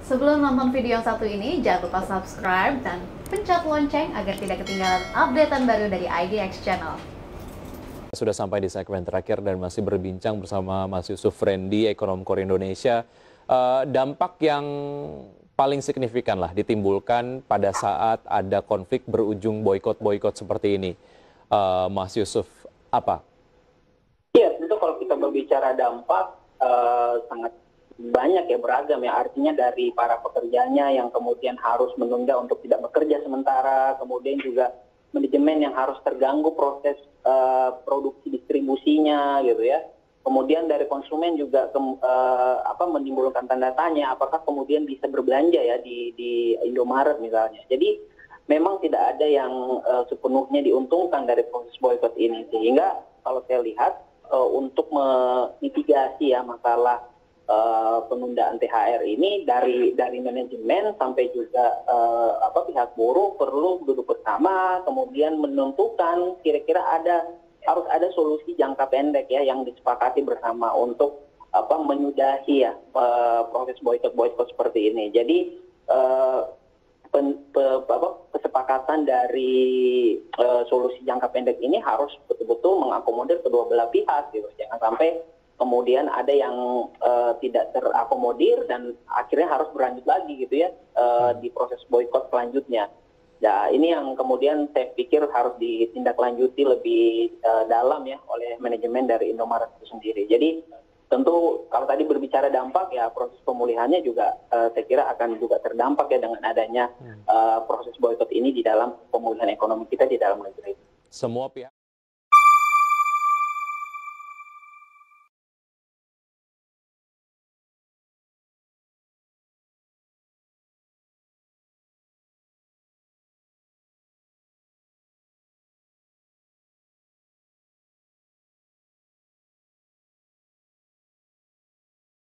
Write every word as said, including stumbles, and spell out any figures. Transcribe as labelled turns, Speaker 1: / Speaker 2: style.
Speaker 1: Sebelum nonton video yang satu ini, jangan lupa subscribe dan pencet lonceng agar tidak ketinggalan updatean baru dari I D X Channel.
Speaker 2: Sudah sampai di segmen terakhir dan masih berbincang bersama Mas Yusuf Rendy, ekonom Core Indonesia. Uh, dampak yang paling signifikan lah ditimbulkan pada saat ada konflik berujung boykot-boykot seperti ini. Uh, Mas Yusuf, apa?
Speaker 3: Iya, tentu kalau kita berbicara dampak uh, sangat banyak ya, beragam ya. Artinya dari para pekerjanya yang kemudian harus menunda untuk tidak bekerja sementara, kemudian juga manajemen yang harus terganggu proses uh, produksi distribusinya gitu ya. Kemudian dari konsumen juga ke, uh, apa menimbulkan tanda tanya apakah kemudian bisa berbelanja ya di di Indomaret misalnya. Jadi memang tidak ada yang uh, sepenuhnya diuntungkan dari proses boykot ini, sehingga kalau saya lihat uh, untuk memitigasi ya masalah Uh, penundaan T H R ini dari dari manajemen sampai juga uh, apa pihak buruh perlu duduk bersama, kemudian menentukan kira-kira ada harus ada solusi jangka pendek ya yang disepakati bersama untuk apa menyudahi ya uh, proses boykot-boykot seperti ini. Jadi uh, pen, pe, apa, kesepakatan dari uh, solusi jangka pendek ini harus betul-betul mengakomodir kedua belah pihak gitu. Jangan sampai kemudian ada yang uh, tidak terakomodir dan akhirnya harus berlanjut lagi gitu ya uh, di proses boykot selanjutnya. Nah, ini yang kemudian saya pikir harus ditindaklanjuti lebih uh, dalam ya oleh manajemen dari Indomaret itu sendiri. Jadi tentu kalau tadi berbicara dampak ya proses pemulihannya juga uh, saya kira akan juga terdampak ya dengan adanya uh, proses boykot ini di dalam pemulihan ekonomi kita di dalam negeri.
Speaker 2: Semua pihak